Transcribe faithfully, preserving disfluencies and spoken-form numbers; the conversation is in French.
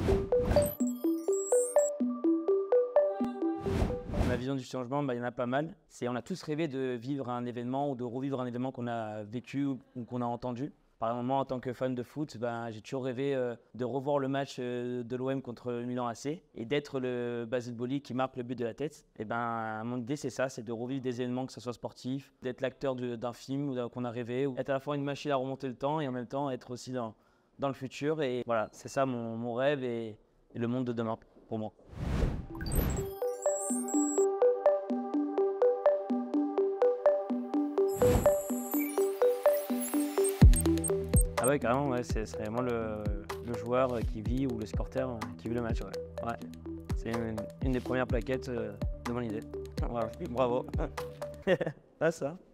Ma vision du changement, bah, il y en a pas mal. C'est, on a tous rêvé de vivre un événement ou de revivre un événement qu'on a vécu ou qu'on a entendu. Par exemple, moi, en tant que fan de foot, bah, j'ai toujours rêvé euh, de revoir le match euh, de l'O M contre Milan A C et d'être le Basile Boli qui marque le but de la tête. Et ben, mon idée, c'est ça, c'est de revivre des événements, que ce soit sportif, d'être l'acteur d'un film ou qu'on a rêvé, ou être à la fois une machine à remonter le temps et en même temps être aussi dans, dans le futur. Et voilà, c'est ça mon, mon rêve et, et le monde de demain pour moi. Ah ouais, carrément, ouais, c'est vraiment le, le joueur qui vit ou le supporter qui vit le match. Ouais. Ouais. C'est une, une des premières plaquettes de mon idée. Voilà. Bravo. Ah, ça.